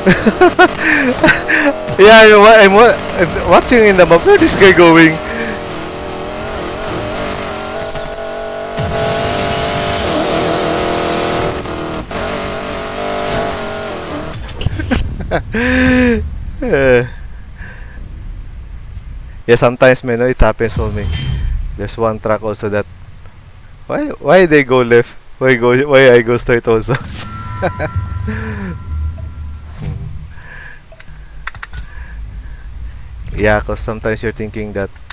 Yeah, I'm watching in the map. Where is this guy going? Uh, yeah, sometimes, man, it happens for me. There's one track also that why they go left? Why I go straight also? Yeah, cause sometimes you're thinking that